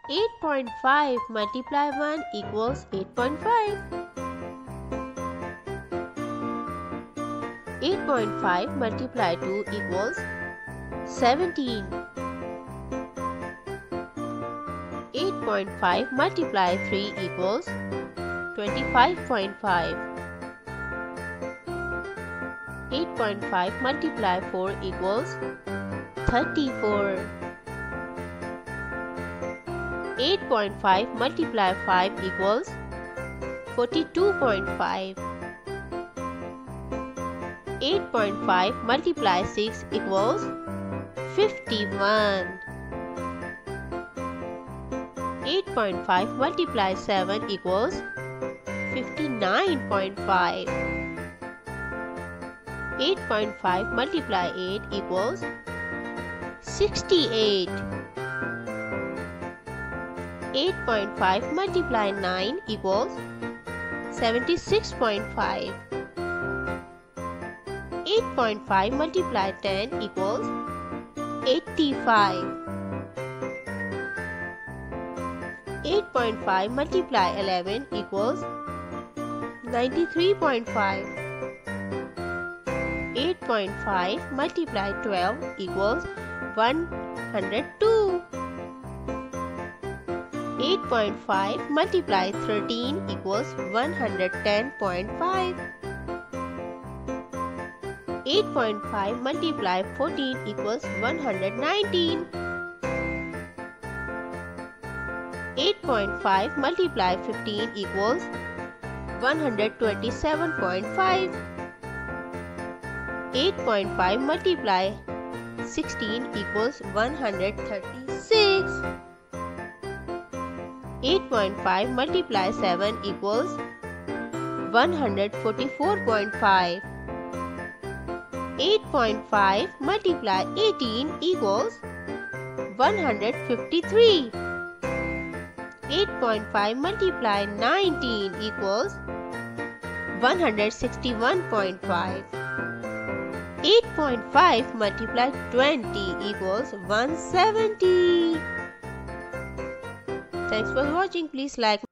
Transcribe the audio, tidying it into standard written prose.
8.5 multiply 1 equals 8.5. 8.5 multiply 2 equals 17. 8.5 multiply 3 equals 25.5. 8.5 multiply 4 equals 34. 8.5 multiply 5 equals 42.5. 8.5 multiply 6 equals 51. 8.5 multiply 7 equals 59.5. 8.5 multiply 8 equals 68. 8.5 multiply 9 equals 76.5. 8.5 multiply 10 equals 85. 8.5 multiply 11 equals 93.5. 8.5 multiply 12 equals 102. 8.5 multiply 13 equals 110.5. 8.5 multiply 14 equals 119. 8.5 multiply 15 equals 127.5. 8.5 multiply 16 equals 136. 8.5 multiply 7 equals 144.5. 8.5 multiply 18 equals 153. 8.5 multiply 19 equals 161.5. 8.5 multiply 20 equals 170. Thanks for watching. Please like